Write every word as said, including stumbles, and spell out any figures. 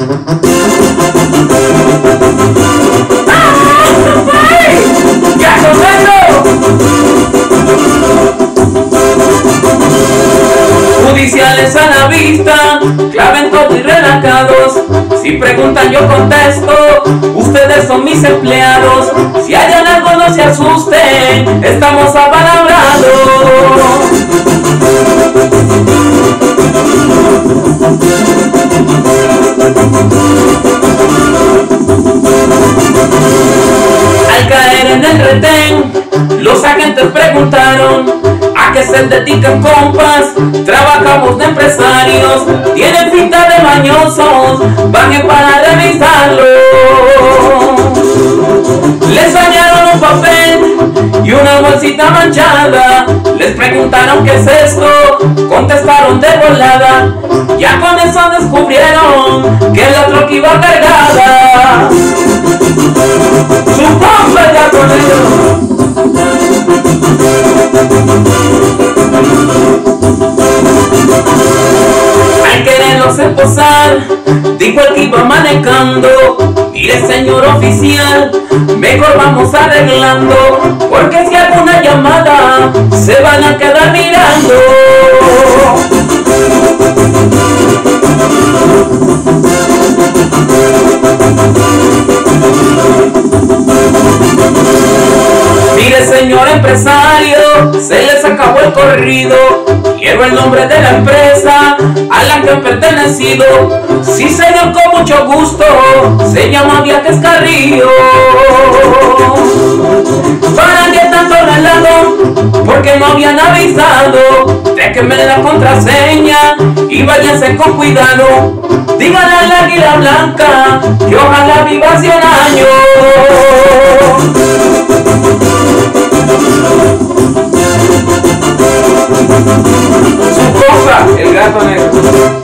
¡Ya comprendo! Judiciales a la vista, claven todo y relajados. Si preguntan yo contesto, ustedes son mis empleados. Si hayan algo no se asusten, estamos apalabrados. Al caer en el retén, los agentes preguntaron: ¿a qué se dedican, compas? Trabajamos de empresarios. Tienen pinta de mañosos, bajen para revisarlo. Les hallaron un papel y una bolsita manchada. Les preguntaron qué es esto, contestaron de volada. Ya con eso descubrieron que la troca iba cargada. Su compa el gatonero. Al quererlos esposar, dijo el que iba manejando: mire, señor oficial, mejor vamos arreglando, porque si alguna llamada se van a quedar mirando. Mire, señor empresario, se les acabó el corrido. Quiero el nombre de la empresa a la que he pertenecido. Sí, señor, con mucho gusto, se llama Viajes Carrillo. ¿Para qué tanto relajo? Porque no habían avisado. Déjenme la contraseña y váyanse con cuidado. Díganle al águila blanca que ojalá viva cien años. Su cosa, el gato negro.